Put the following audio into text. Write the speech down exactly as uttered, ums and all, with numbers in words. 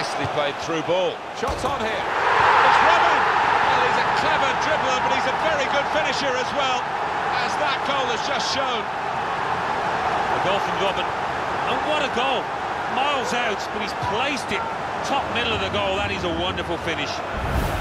nicely played through ball. Shots on here. It's Robin. Well, he's a clever dribbler, but he's a very good finisher as well, as that goal has just shown. A goal from Robin. And what a goal. Miles out, but he's placed it top middle of the goal. That is a wonderful finish.